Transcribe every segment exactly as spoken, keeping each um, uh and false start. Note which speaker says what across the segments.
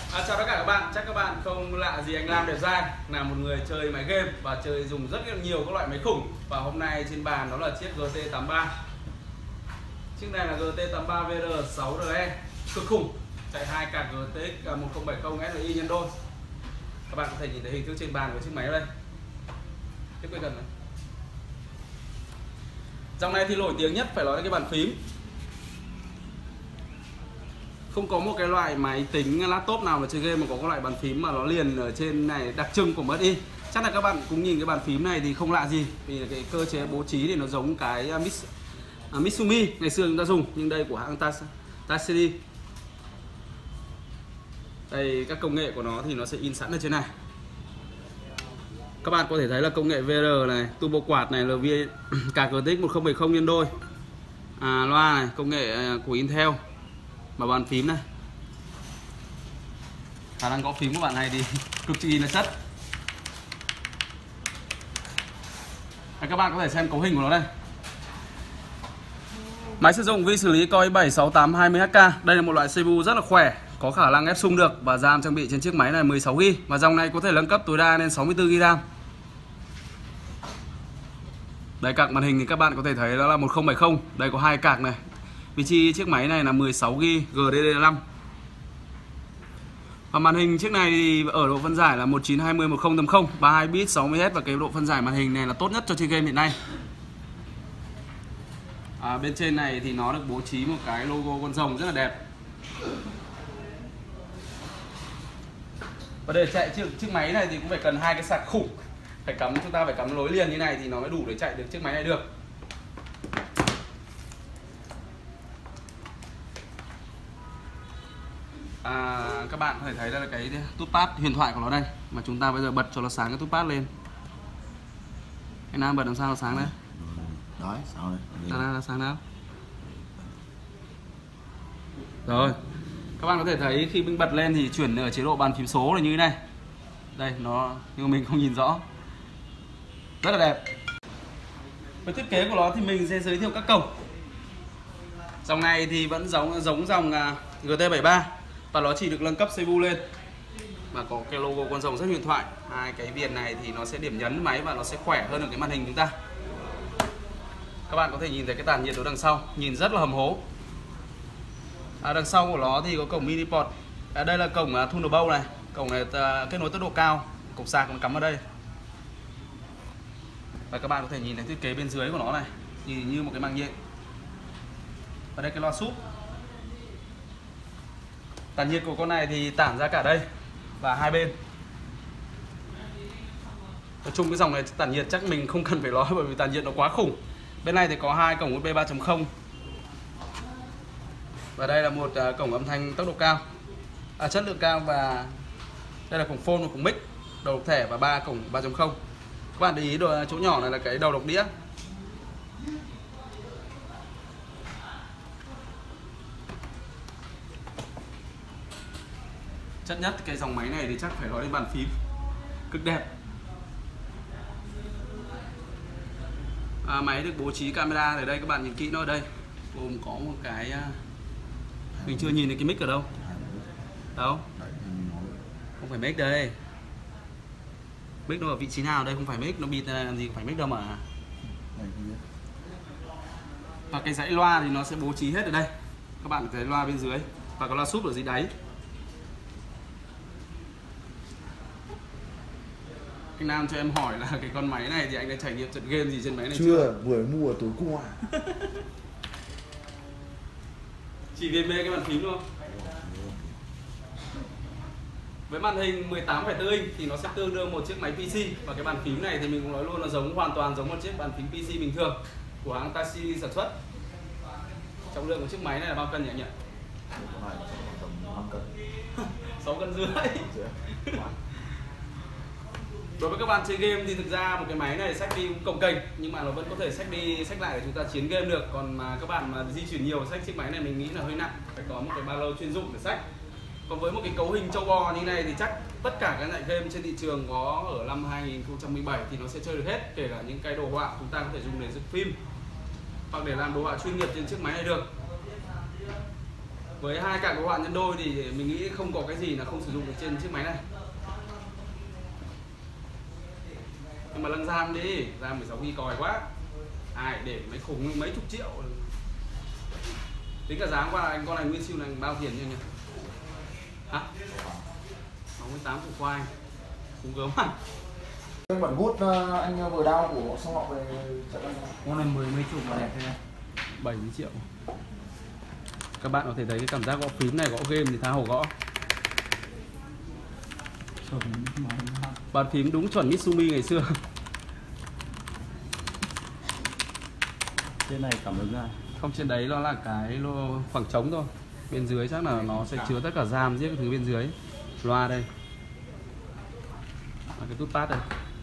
Speaker 1: À, chào tất cả các bạn, chắc các bạn không lạ gì anh Lam Đẹp Giai, là một người chơi máy game và chơi dùng rất nhiều các loại máy khủng. Và hôm nay trên bàn đó là chiếc G T tám ba. Chiếc này là G T tám ba V R sáu R E, cực khủng, chạy hai card G T X một không bảy không S I nhân đôi. Các bạn có thể nhìn thấy hình thức trên bàn của chiếc máy ở đây. Tiếp quay gần này. Dòng này thì nổi tiếng nhất phải nói là cái bàn phím. Không có một cái loại máy tính laptop nào mà chơi game mà có cái loại bàn phím mà nó liền ở trên này đặc trưng của em ét i. Chắc là các bạn cũng nhìn cái bàn phím này thì không lạ gì, vì cái cơ chế bố trí thì nó giống cái Mitsumi ngày xưa chúng ta dùng, nhưng đây của hãng Tacedi. Đây, các công nghệ của nó thì nó sẽ in sẵn ở trên này. Các bạn có thể thấy là công nghệ V R này, turbo quạt này, L V cả G T X một không bảy không nhân đôi, à, loa này, công nghệ của Intel. Và bàn phím này, khả năng gõ phím của bạn này thì cực kỳ là chất. Và các bạn có thể xem cấu hình của nó đây. Máy sử dụng vi xử lý Core i bảy sáu tám hai mươi H K. Đây là một loại xê pê u rất là khỏe, có khả năng ép xung được, và RAM trang bị trên chiếc máy này mười sáu gi ga bai, và dòng này có thể nâng cấp tối đa lên sáu mươi tư gi ga bai RAM. Đây, card màn hình thì các bạn có thể thấy đó là một không bảy không. Đây có hai card này. Vị trí chiếc máy này là mười sáu gi ga bai G D D năm. Và màn hình chiếc này thì ở độ phân giải là một chín hai không một không tám không, ba mươi hai bit sáu mươi héc, và cái độ phân giải màn hình này là tốt nhất cho chơi game hiện nay. À, bên trên này thì nó được bố trí một cái logo con rồng rất là đẹp. Và để chạy chiếc, chiếc máy này thì cũng phải cần hai cái sạc khủng. Phải cắm, chúng ta phải cắm nối liền như này thì nó mới đủ để chạy được chiếc máy này được. À, các bạn có thể thấy đây là cái touchpad huyền thoại của nó đây, mà chúng ta bây giờ bật cho nó sáng cái touchpad lên. Cái nào bật làm sao nó sáng đấy?
Speaker 2: Đấy, sao đây?
Speaker 1: Nào là sáng nào? Rồi, các bạn có thể thấy khi mình bật lên thì chuyển ở chế độ bàn phím số là như thế này. Đây, nó nhưng mà mình không nhìn rõ. Rất là đẹp. Với thiết kế của nó thì mình sẽ giới thiệu các cổng. Dòng này thì vẫn giống giống dòng G T bảy ba, và nó chỉ được nâng cấp xê pê u lên, và có cái logo con rồng rất huyền thoại. Hai cái viền này thì nó sẽ điểm nhấn máy và nó sẽ khỏe hơn ở cái màn hình chúng ta. Các bạn có thể nhìn thấy cái tản nhiệt ở đằng sau, nhìn rất là hầm hố. À, đằng sau của nó thì có cổng mini port. À, đây là cổng uh, Thunderbolt này, cổng này uh, kết nối tốc độ cao, cổng sạc nó cắm ở đây. Và các bạn có thể nhìn thấy thiết kế bên dưới của nó này, nhìn như một cái màng nhện. Và đây cái loa súp. Tản nhiệt của con này thì tản ra cả đây và hai bên. Nói chung cái dòng này tản nhiệt chắc mình không cần phải nói, bởi vì tản nhiệt nó quá khủng. Bên này thì có hai cổng u ét bê ba chấm không. Và đây là một uh, cổng âm thanh tốc độ cao, à, chất lượng cao. Và đây là cổng phone và cổng mic, đầu độc thẻ, và ba cổng ba chấm không. Các bạn để ý đồ, chỗ nhỏ này là cái đầu độc đĩa. Chất nhất cái dòng máy này thì chắc phải nói đến bàn phím cực đẹp. À, máy được bố trí camera ở đây, các bạn nhìn kỹ nó ở đây, gồm có một cái, mình chưa nhìn thấy cái mic ở đâu. Đâu? Không phải mic đây. Mic nó ở vị trí nào đây? Không phải mic, nó bịt này làm gì phải mic đâu mà. Và cái dãy loa thì nó sẽ bố trí hết ở đây. Các bạn thấy loa bên dưới và có loa súp ở dưới đáy. Anh Nam cho em hỏi là cái con máy này thì anh đã trải nghiệm trận game gì trên máy này chưa?
Speaker 2: Chưa, vừa mua tối qua.
Speaker 1: Chỉ vì mê cái bàn phím thôi. Với màn hình mười tám phẩy bốn inch thì nó sẽ tương đương một chiếc máy pê xê, và cái bàn phím này thì mình cũng nói luôn là giống hoàn toàn giống một chiếc bàn phím pê xê bình thường của hãng Tacedi sản xuất. Trọng lượng của chiếc máy này là bao cân nhỉ anh nhỉ? sáu cân rưỡi. Đối với các bạn chơi game thì thực ra một cái máy này xách đi cũng cồng kềnh, nhưng mà nó vẫn có thể xách đi xách lại để chúng ta chiến game được. Còn mà các bạn mà di chuyển nhiều xách chiếc máy này mình nghĩ là hơi nặng, phải có một cái ba lô chuyên dụng để xách. Còn với một cái cấu hình trâu bò như này thì chắc tất cả các loại game trên thị trường có ở năm hai nghìn không trăm mười bảy thì nó sẽ chơi được hết, kể cả những cái đồ họa chúng ta có thể dùng để dựng phim hoặc để làm đồ họa chuyên nghiệp trên chiếc máy này được. Với hai card đồ họa nhân đôi thì mình nghĩ không có cái gì là không sử dụng được trên chiếc máy này. Nhưng mà lăng RAM đi, RAM mười sáu gi-ga-bai còi quá. Ai để mấy khủng mấy chục triệu. Tính cả giá qua là anh con này nguyên siêu này bao tiền như nhỉ? Hả? sáu mươi tám củ khoai. Cũng gớm à?
Speaker 2: Anh bật hút uh, anh vừa đao của Song Ngọc về trận anh.
Speaker 3: Con này mười mấy chục mà đẹp thế này.
Speaker 1: bảy mươi triệu. Các bạn có thể thấy cái cảm giác gõ phím này, gõ game thì tha hồ gõ. Bàn phím đúng chuẩn Mitsumi ngày xưa.
Speaker 3: Trên này cảm ứng ra.
Speaker 1: Không, trên đấy nó là cái lô khoảng trống thôi. Bên dưới chắc là nó sẽ chứa tất cả RAM giết cái thứ bên dưới. Loa đây. Và cái tút pad đây.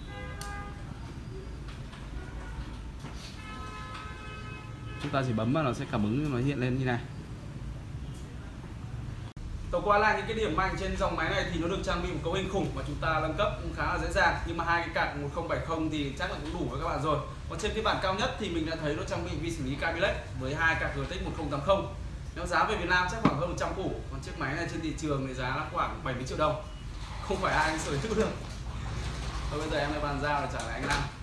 Speaker 1: Chúng ta chỉ bấm vào nó sẽ cảm ứng, nó hiện lên như này. Tổng qua lại những cái điểm mạnh trên dòng máy này thì nó được trang bị một cấu hình khủng và chúng ta nâng cấp cũng khá là dễ dàng. Nhưng mà hai cái card một không bảy không thì chắc là cũng đủ với các bạn rồi. Còn trên phiên bản cao nhất thì mình đã thấy nó trang bị vi xử lý Kaby Lake với hai card giê tê ích một không tám không. Nếu giá về Việt Nam chắc khoảng hơn một trăm củ. Còn chiếc máy này trên thị trường thì giá là khoảng bảy mươi triệu đồng. Không phải ai sở hữu được. Thôi bây giờ em lại bàn giao để trả lại anh Nam.